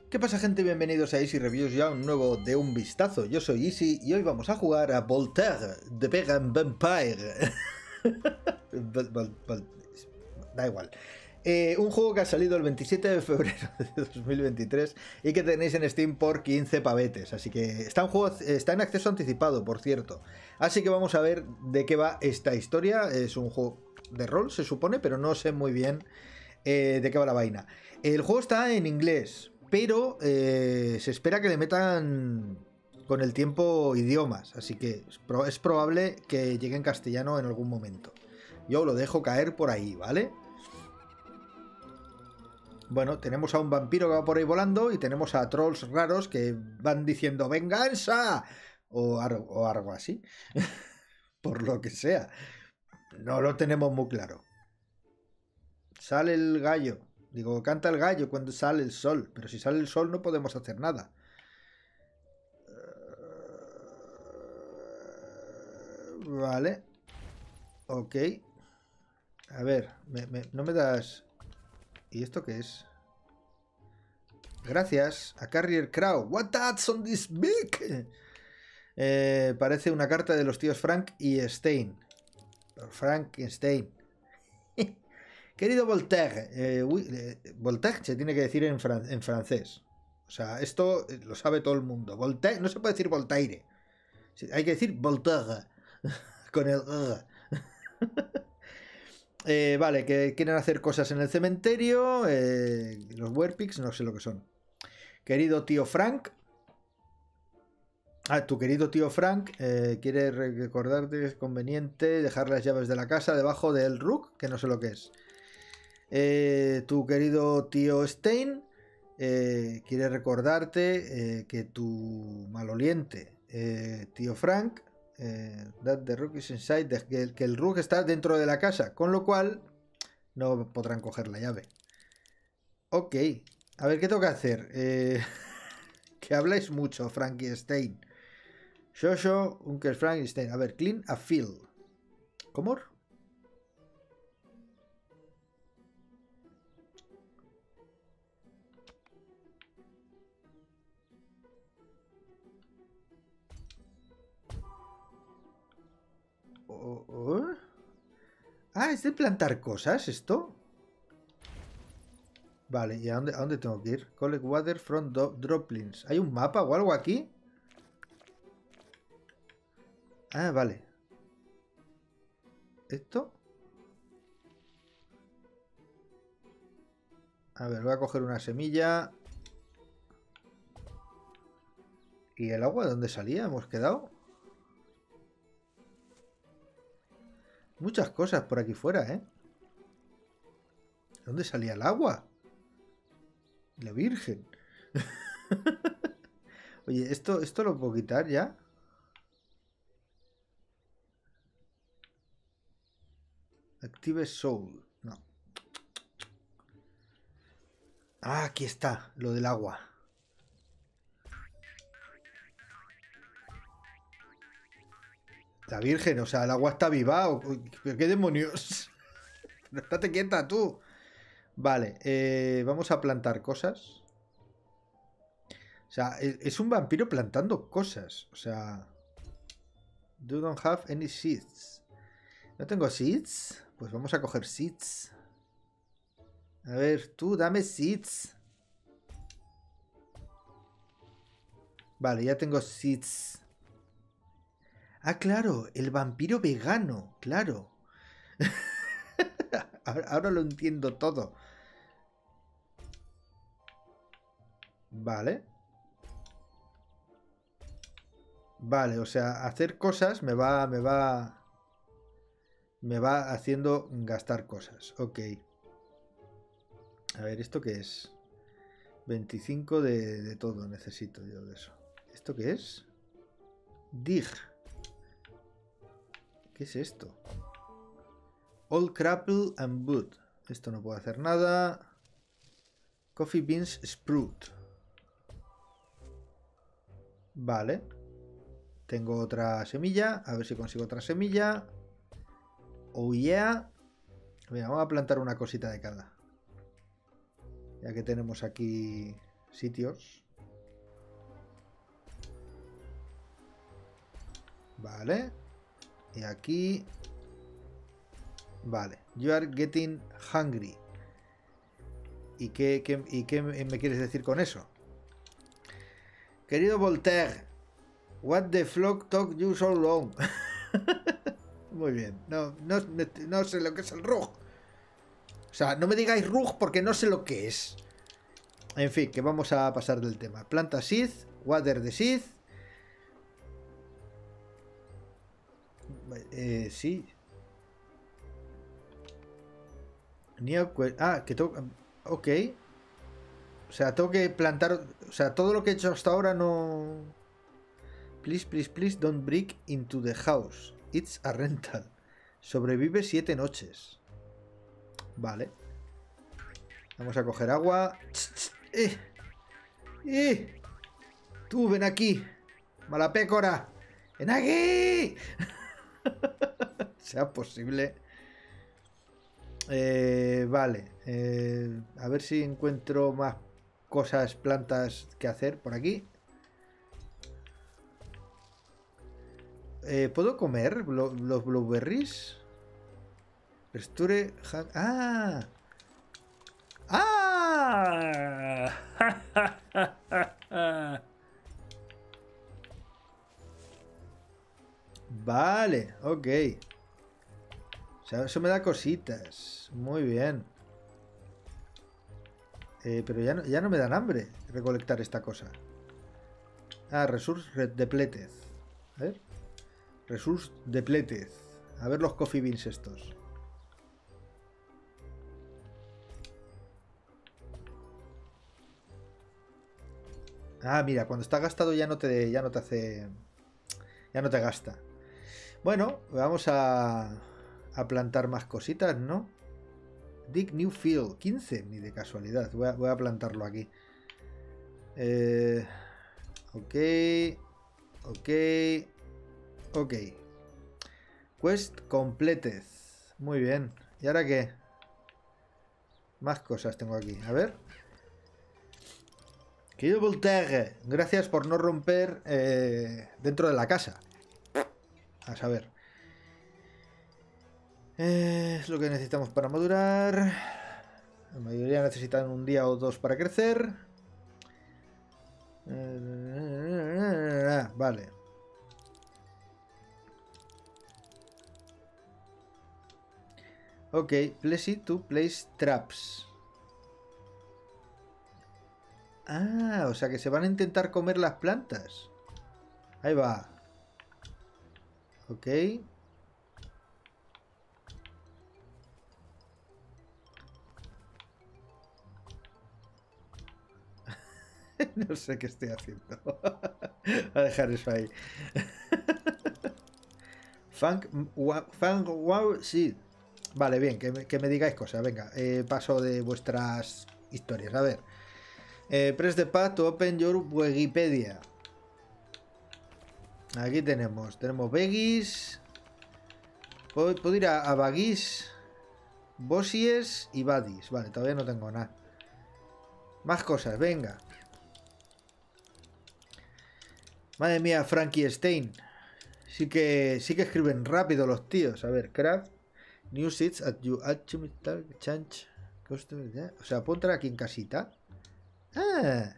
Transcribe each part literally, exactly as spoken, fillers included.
¿Qué pasa, gente? Bienvenidos a Easy Reviews, ya un nuevo de un vistazo. Yo soy Easy y hoy vamos a jugar a Voltaire de Vegan Vampire. Da igual. Eh, un juego que ha salido el veintisiete de febrero de dos mil veintitrés y que tenéis en Steam por quince pavetes. Así que está en, juego, está en acceso anticipado, por cierto. Así que vamos a ver de qué va esta historia. Es un juego de rol, se supone, pero no sé muy bien eh, de qué va la vaina. El juego está en inglés, pero eh, se espera que le metan con el tiempo idiomas. Así que es, pro es probable que llegue en castellano en algún momento. Yo lo dejo caer por ahí, ¿vale? Bueno, tenemos a un vampiro que va por ahí volando y tenemos a trolls raros que van diciendo ¡venganza! O, o algo así. Por lo que sea. No lo tenemos muy claro. Sale el gallo. Digo, canta el gallo cuando sale el sol. Pero si sale el sol no podemos hacer nada. Vale. Ok. A ver, me, me, no me das... ¿Y esto qué es? Gracias a Carrier Crow. What that's on this big? Eh, parece una carta de los tíos Frank y Stein. Frankenstein. Querido Voltaire. Eh, eh, Voltaire se tiene que decir en, fran en francés. O sea, esto lo sabe todo el mundo. Voltaire, no se puede decir Voltaire. Hay que decir Voltaire. Con el... Eh, vale, que quieren hacer cosas en el cementerio. Eh, los Werepix, no sé lo que son. Querido tío Frank. Ah, tu querido tío Frank eh, quiere recordarte que es conveniente dejar las llaves de la casa debajo del Rook, que no sé lo que es. Eh, tu querido tío Stein eh, quiere recordarte eh, que tu maloliente eh, tío Frank Eh, that the rook is inside, the, que, que el rook está dentro de la casa, con lo cual no podrán coger la llave. Ok, a ver, ¿qué tengo que hacer? Eh, que habláis mucho, Frankenstein. Shosho, Uncle Frankenstein. A ver, clean a field. ¿Cómo? Oh, oh. Ah, ¿es de plantar cosas esto? Vale, ¿y a dónde, a dónde tengo que ir? Collect water from droplings. ¿Hay un mapa o algo aquí? Ah, vale. ¿Esto? A ver, voy a coger una semilla. ¿Y el agua de dónde salía? ¿Hemos quedado? Muchas cosas por aquí fuera, ¿eh? ¿Dónde salía el agua? La Virgen. Oye, ¿esto, ¿esto lo puedo quitar ya? Active Soul. No. Ah, aquí está, lo del agua. La Virgen, o sea, el agua está viva. ¿Pero qué demonios? Estate quieta tú. Vale, eh, vamos a plantar cosas. O sea, es un vampiro plantando cosas. O sea... You don't have any seeds. ¿No tengo seeds? Pues vamos a coger seeds. A ver, tú dame seeds. Vale, ya tengo seeds. Ah, claro, el vampiro vegano, claro. ahora, ahora lo entiendo todo. Vale. Vale, o sea, hacer cosas me va, me va, me va haciendo gastar cosas. Ok. A ver, ¿esto qué es? veinticinco de, de todo necesito yo de eso. ¿Esto qué es? Dig. ¿Qué es esto? All crapple and wood. Esto no puedo hacer nada. Coffee beans sprout. Vale. Tengo otra semilla. A ver si consigo otra semilla. Oh yeah. Mira, vamos a plantar una cosita de cada. Ya que tenemos aquí sitios. Vale. Y aquí... Vale. You are getting hungry. ¿Y qué, qué, ¿Y qué me quieres decir con eso? Querido Voltaire, what the flock took you so long? Muy bien. No, no, no sé lo que es el rug. O sea, no me digáis rug porque no sé lo que es. En fin, que vamos a pasar del tema. Planta seed, water the seed. Eh, sí. Ah, que tengo... Ok. O sea, tengo que plantar... O sea, todo lo que he hecho hasta ahora no... Please, please, please don't break into the house. It's a rental. Sobrevive siete noches. Vale. Vamos a coger agua. ¡Eh! ¡Eh! Tú, ven aquí. Mala pécora. ¡Ven aquí! Sea posible. Eh, vale. Eh, a ver si encuentro más cosas, plantas que hacer por aquí. Eh, ¿Puedo comer los blueberries? Restore... ¡Ah! ¡Ah! Vale, ok. O sea, eso me da cositas. Muy bien. Eh, pero ya no, ya no me dan hambre recolectar esta cosa. Ah, resource depleted. A ver. Resource depleted. A ver los coffee beans estos. Ah, mira, cuando está gastado ya no te, ya no te hace... Ya no te gasta. Bueno, vamos a, a plantar más cositas, ¿no? Dig new field. quince, ni de casualidad. Voy a, voy a plantarlo aquí. Eh, ok. Ok. Ok. Quest completed. Muy bien. ¿Y ahora qué? Más cosas tengo aquí. A ver. Querido Voltaire, gracias por no romper eh, dentro de la casa. A saber. Eh, es lo que necesitamos para madurar. La mayoría necesitan un día o dos para crecer. Eh, vale. Ok, place to place traps. Ah, o sea que se van a intentar comer las plantas. Ahí va. Ok. No sé qué estoy haciendo. Voy a dejar eso ahí. Funk, funk, wow, sí. Vale, bien, que me, que me digáis cosas. Venga, eh, paso de vuestras historias. A ver. Eh, press the pad to open your Wikipedia. Aquí tenemos. Tenemos Veggies. Puedo, puedo ir a, a Baggies, Bossies y Baddies. Vale, todavía no tengo nada. Más cosas, venga. Madre mía, Frankie Stein. Sí que, sí que escriben rápido los tíos. A ver, craft. New seats at you ultimate change. O sea, puedo entrar aquí en casita. Ah.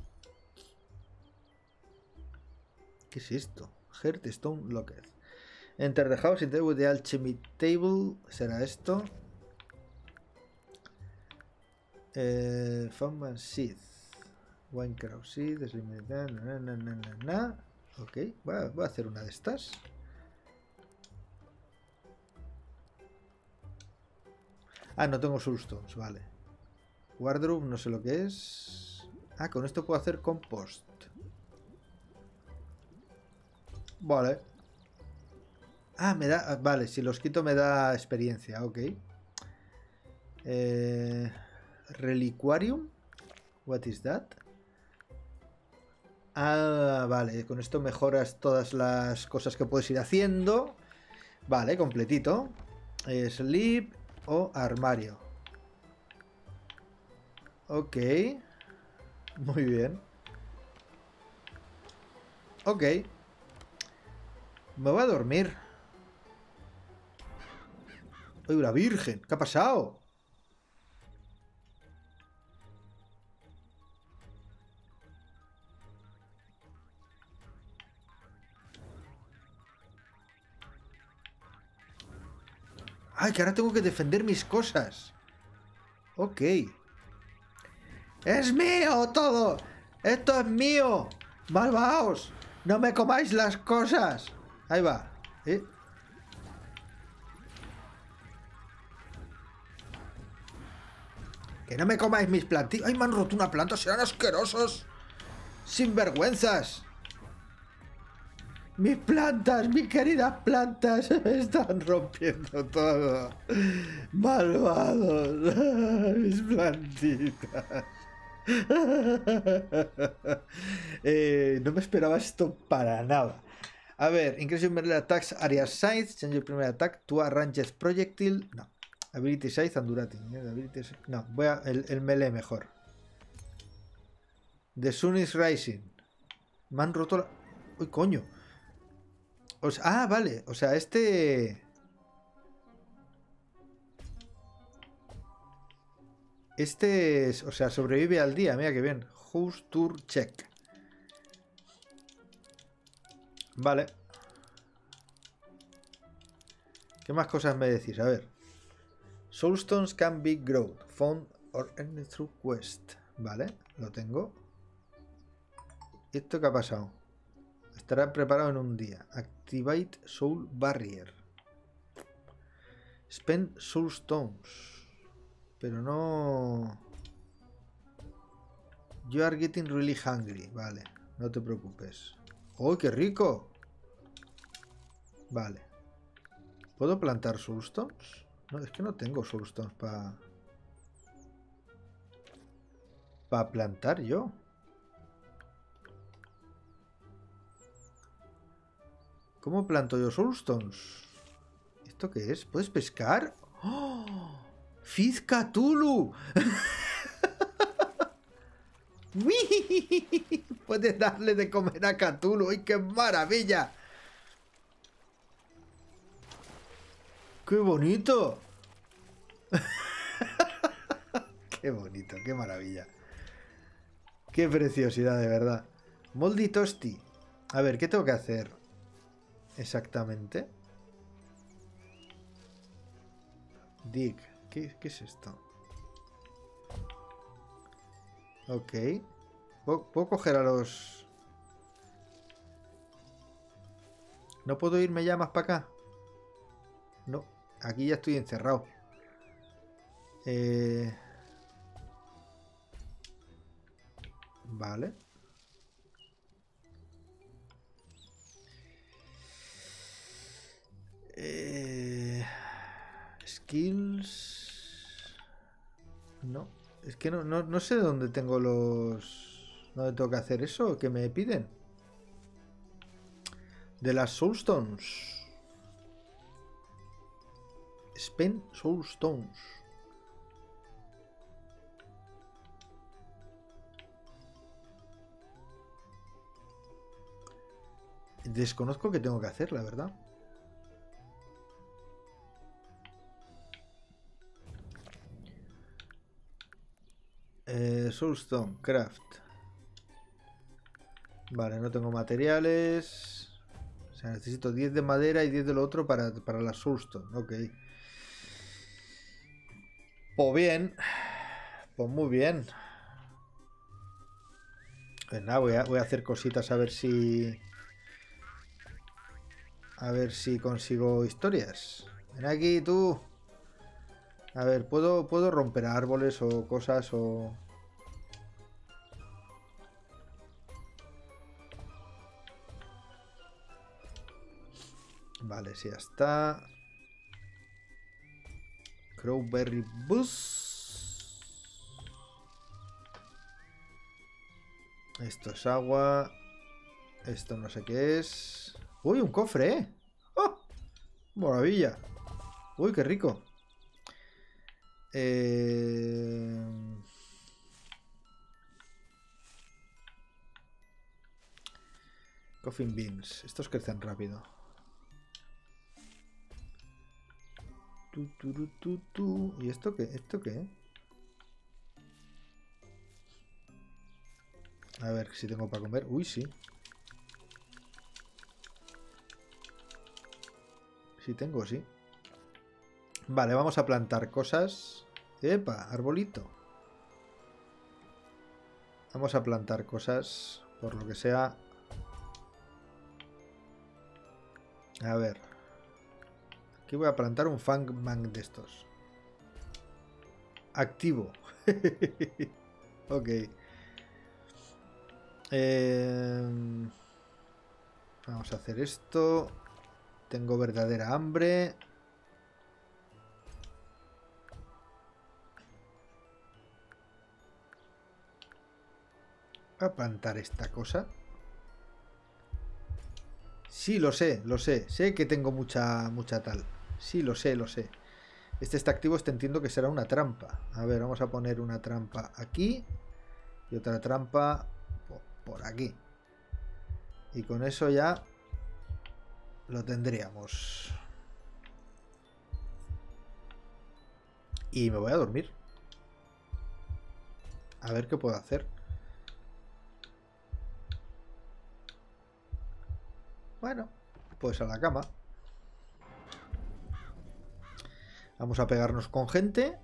¿Qué es esto? Hearthstone Locker. Enter the house, enter with the alchemy table. ¿Será esto? Eh, Foundman Seed. Winecraft Seed. Na, na, na, na, na, na. Ok, voy a, voy a hacer una de estas. Ah, no tengo soulstones, vale. Wardrobe, no sé lo que es. Ah, con esto puedo hacer compost. Vale. Ah, me da... Vale, si los quito me da experiencia, ok. Eh, Reliquarium. What is that? Ah, vale, con esto mejoras todas las cosas que puedes ir haciendo. Vale, completito. Eh, sleep o armario. Ok. Muy bien. Ok. Me voy a dormir. ¡Ay, la Virgen! ¿Qué ha pasado? ¡Ay, que ahora tengo que defender mis cosas! Ok. ¡Es mío todo! ¡Esto es mío! ¡Malvaos! ¡No me comáis las cosas! Ahí va. ¿Eh? ¡Que no me comáis mis plantillas! ¡Ay, me han roto una planta! ¡Serán asquerosos! ¡Sinvergüenzas! Mis plantas, mis queridas plantas, se me están rompiendo todo. Malvados, mis plantitas. eh, no me esperaba esto para nada. A ver, increase your melee attacks area size, change your primary attack to a ranged projectile. No, ability size and durability. Ability size. No, voy a el, el melee mejor. The sun is rising. Me han roto la... Uy, coño. O sea, ah, vale. O sea, este... Este, es, o sea, sobrevive al día. Mira que bien. House Tour Check. Vale. ¿Qué más cosas me decís? A ver. Soulstones can be grown. Found or earned through quest. Vale, lo tengo. ¿Esto qué ha pasado? Estará preparado en un día. Activate Soul Barrier. Spend Soulstones. Pero no... You are getting really hungry. Vale, no te preocupes. ¡Oh, qué rico! Vale. ¿Puedo plantar Soulstones? No, es que no tengo Soulstones para... Para plantar yo. ¿Cómo planto yo Soulstones? ¿Esto qué es? ¿Puedes pescar? ¡Oh! ¡Fiz Cthulhu! Puedes darle de comer a Cthulhu. ¡Ay, qué maravilla! ¡Qué bonito! ¡Qué bonito! ¡Qué maravilla! ¡Qué preciosidad, de verdad! Moldy Toasty. A ver, ¿qué tengo que hacer? Exactamente. Dig. ¿Qué, qué es esto? Ok. ¿Puedo, ¿Puedo coger a los... ¿No puedo irme ya más para acá? No. Aquí ya estoy encerrado. Eh... Vale. Eh... Skills... No. Es que no, no, no sé dónde tengo los... ¿Dónde tengo que hacer eso? ¿Qué me piden? De las Soulstones. Spend Soulstones. Desconozco qué tengo que hacer, la verdad. Eh, Soulstone, craft. Vale, no tengo materiales. O sea, necesito diez de madera y diez de lo otro para, para la Soulstone. Ok. Pues bien. Pues muy bien. Pues nada, voy a, voy a hacer cositas a ver si... A ver si consigo historias. Ven aquí, tú. A ver, ¿puedo, puedo romper árboles o cosas o...? Vale, sí, ya está. Crowberry Bus. Esto es agua. Esto no sé qué es. Uy, un cofre, ¿eh? ¡Oh! Maravilla. Uy, qué rico. Eh... Coffin beans. Estos crecen rápido. Tu, tu, tu, tu, tu. ¿Y esto qué? ¿Esto qué? A ver si tengo para comer. Uy, sí. Sí tengo, sí. Vale, vamos a plantar cosas. ¡Epa! Arbolito. Vamos a plantar cosas, por lo que sea. A ver. Aquí voy a plantar un Fangman de estos. Activo. Ok. Eh, vamos a hacer esto. Tengo verdadera hambre. Voy a plantar esta cosa. Sí, lo sé, lo sé. Sé que tengo mucha, mucha tal. Sí, lo sé, lo sé. Este está activo, este entiendo que será una trampa. A ver, vamos a poner una trampa aquí. Y otra trampa por aquí. Y con eso ya lo tendríamos. Y me voy a dormir. A ver qué puedo hacer. Bueno, pues a la cama. Vamos a pegarnos con gente.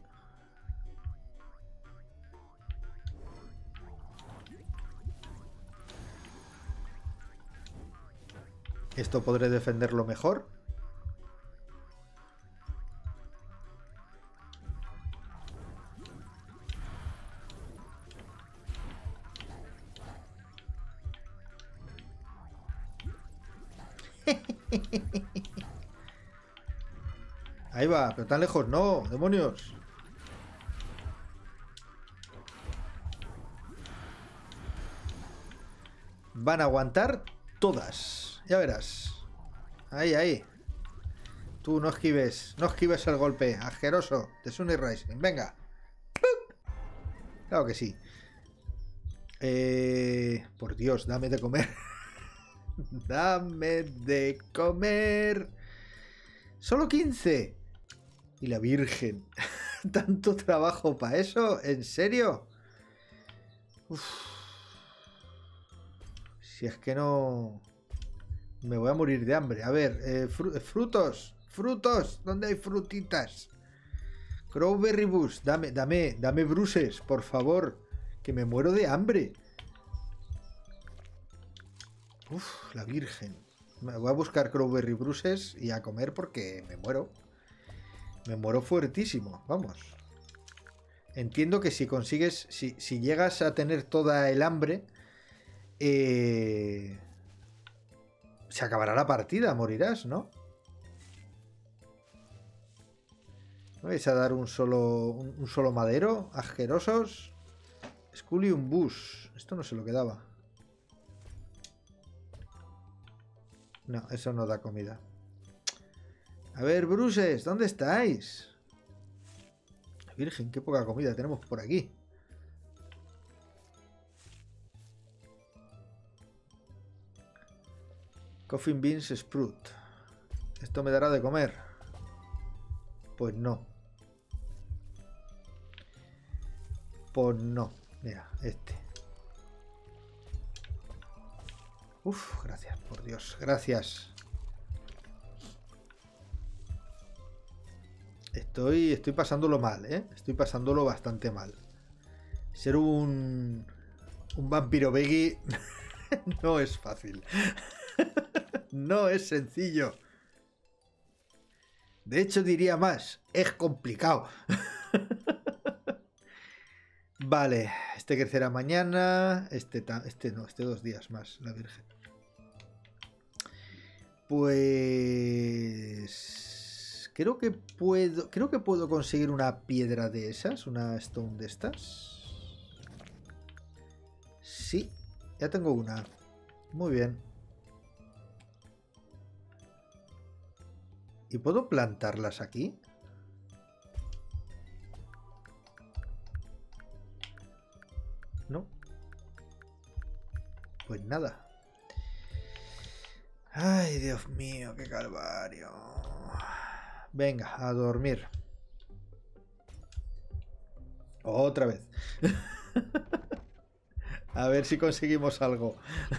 Esto podré defenderlo mejor. Ahí va, pero tan lejos no, demonios. Van a aguantar todas. Ya verás. Ahí, ahí. Tú no esquives, no esquives el golpe. Asqueroso. De Sunny Rising. Venga. Claro que sí. Eh, por Dios, dame de comer. Dame de comer. Solo quince. Y la Virgen. ¿Tanto trabajo para eso? ¿En serio? Uf. Si es que no... Me voy a morir de hambre. A ver, eh, fru frutos. Frutos. ¿Dónde hay frutitas? Crowberry Bush. Dame, dame, dame bruces, por favor. Que me muero de hambre. Uf, la Virgen. Me voy a buscar Crowberry Bruces y a comer porque me muero. Me muero fuertísimo, vamos. Entiendo que si consigues, si, si llegas a tener toda el hambre, eh, se acabará la partida, morirás, ¿no? ¿Me vais a dar un solo, un, un solo madero? Asquerosos. Scullium Bush. Esto no se lo quedaba. No, eso no da comida. A ver, Bruces, ¿dónde estáis? Virgen, qué poca comida tenemos por aquí. Coffin Beans Sprout. ¿Esto me dará de comer? Pues no. Pues no. Mira, este. Uf, gracias, por Dios. Gracias. Estoy, estoy pasándolo mal, ¿eh? Estoy pasándolo bastante mal. Ser un... Un vampiro veggie no es fácil. No es sencillo. De hecho, diría más. Es complicado. Vale. Este crecerá mañana. Este, este no, este dos días más, la Virgen. Pues... Creo que puedo... Creo que puedo conseguir una piedra de esas. Una stone de estas. Sí. Ya tengo una. Muy bien. ¿Y puedo plantarlas aquí? No. Pues nada. Ay, Dios mío, qué calvario. Venga, a dormir. Otra vez. A ver si conseguimos algo.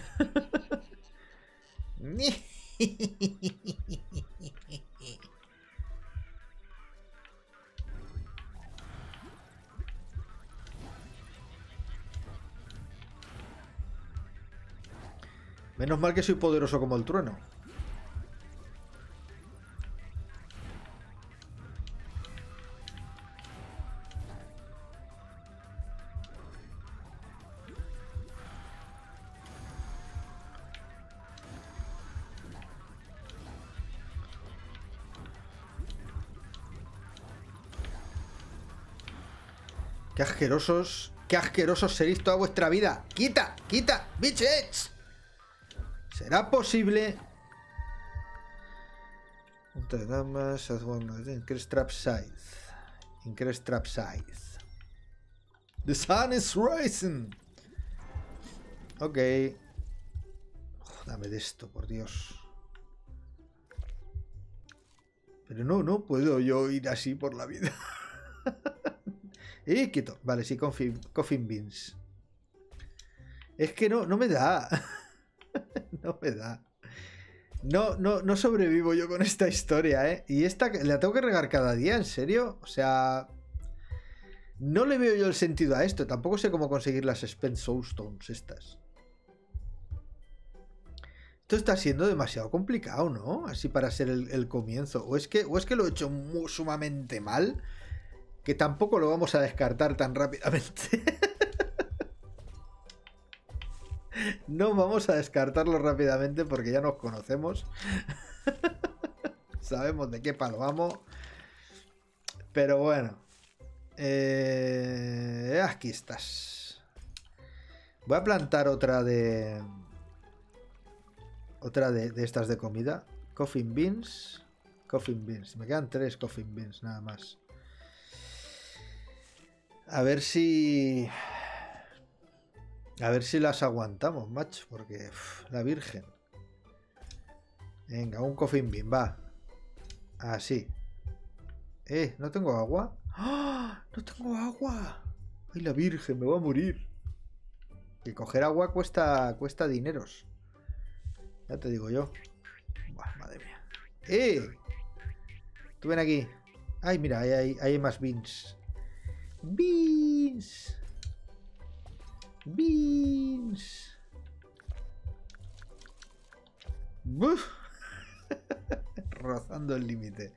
Menos mal que soy poderoso como el trueno. Qué asquerosos, qué asquerosos seréis toda vuestra vida. ¡Quita! ¡Quita! ¡Bitches! ¿Será posible? Punta de damas, increase trap size. Increase trap size. The sun is rising. Ok. Oh, dame de esto, por Dios. Pero no, no puedo yo ir así por la vida. Y quieto. Vale, sí, coffin, coffin beans. Es que no, no me da. No me da. No, no, no sobrevivo yo con esta historia, ¿eh? Y esta la tengo que regar cada día, ¿en serio? O sea... No le veo yo el sentido a esto. Tampoco sé cómo conseguir las Spent Soulstones estas. Esto está siendo demasiado complicado, ¿no? Así para ser el, el comienzo. O es, que, o es que lo he hecho muy, sumamente mal... Que tampoco lo vamos a descartar tan rápidamente. No vamos a descartarlo rápidamente porque ya nos conocemos. Sabemos de qué palo vamos. Pero bueno. Eh, aquí estás. Voy a plantar otra de... Otra de, de estas de comida. Coffin beans. Coffin beans. Me quedan tres coffin beans nada más. A ver si... A ver si las aguantamos, macho. Porque... Uf, la virgen. Venga, un coffin bean, va. Así. Eh, ¿no tengo agua? ¡Ah! ¡No tengo agua! ¡Ay, la virgen! Me voy a morir. Que coger agua cuesta, cuesta dineros. Ya te digo yo. Buah, madre mía. ¡Eh! Tú ven aquí. Ay, mira, ahí hay, hay más beans. Beans. Beans. Buf. Rozando el límite.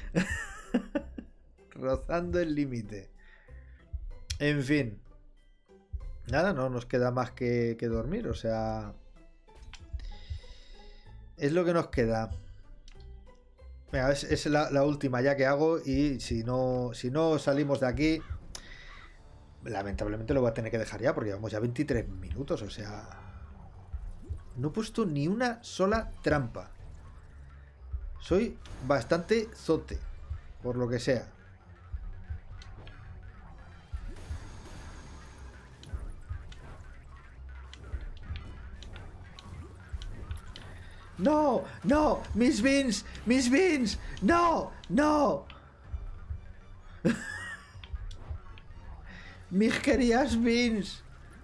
Rozando el límite. En fin. Nada, no nos queda más que, que dormir. O sea... Es lo que nos queda. Venga, es, es la, la última ya que hago. Y si no, si no salimos de aquí... Lamentablemente lo voy a tener que dejar ya porque llevamos ya veintitrés minutos, o sea... No he puesto ni una sola trampa. Soy bastante zote, por lo que sea. ¡No! ¡No! ¡Mis beans! ¡Mis beans! ¡No! ¡No! ¡Mis queridas beans!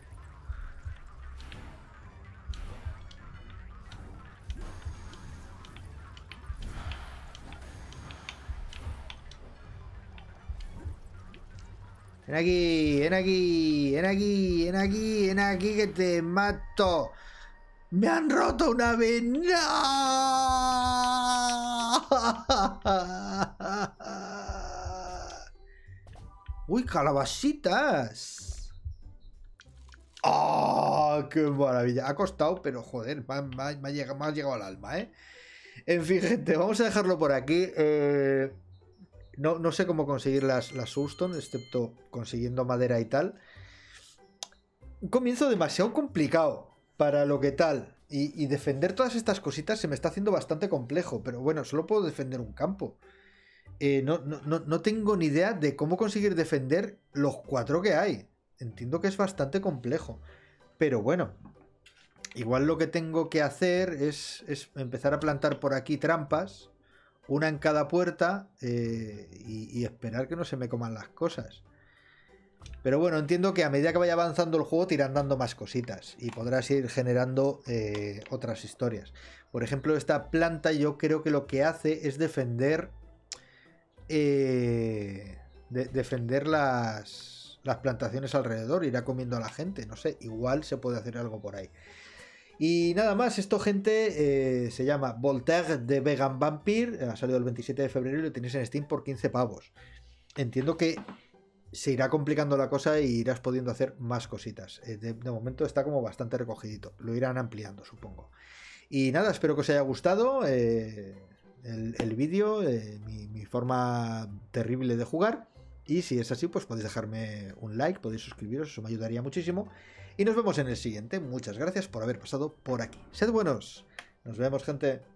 Ven aquí, ven aquí, ven aquí, ven aquí, ven aquí que te mato. ¡Me han roto una vez! ¡No! ¡Uy, calabacitas! ¡Oh, qué maravilla! Ha costado, pero joder, me ha, me ha, me ha, llegado, me ha llegado al alma, ¿eh? En fin, gente, vamos a dejarlo por aquí. Eh, no, no sé cómo conseguir las, las Soulstone, excepto consiguiendo madera y tal. Un comienzo demasiado complicado para lo que tal. Y, y defender todas estas cositas se me está haciendo bastante complejo. Pero bueno, solo puedo defender un campo. Eh, no, no, no, no tengo ni idea de cómo conseguir defender los cuatro que hay. Entiendo que es bastante complejo. Pero bueno. igual lo que tengo que hacer es, es empezar a plantar por aquí trampas, una en cada puerta, eh, y, y esperar que no se me coman las cosas. Pero bueno, entiendo que a medida que vaya avanzando el juego te irán dando más cositas y podrás ir generando eh, otras historias. Por ejemplo, esta planta yo creo que lo que hace es defender eh, de, defender las, las plantaciones alrededor, irá comiendo a la gente, no sé, igual se puede hacer algo por ahí. Y nada más, esto gente eh, se llama Voltaire de Vegan Vampire, ha salido el veintisiete de febrero y lo tenéis en Steam por quince pavos. Entiendo que se irá complicando la cosa y irás pudiendo hacer más cositas. Eh, de, de momento está como bastante recogidito, lo irán ampliando, supongo. Y nada, espero que os haya gustado eh, el, el vídeo, eh, mi, mi forma terrible de jugar. Y si es así, pues podéis dejarme un like, podéis suscribiros, eso me ayudaría muchísimo. Y nos vemos en el siguiente. Muchas gracias por haber pasado por aquí. Sed buenos. Nos vemos, gente.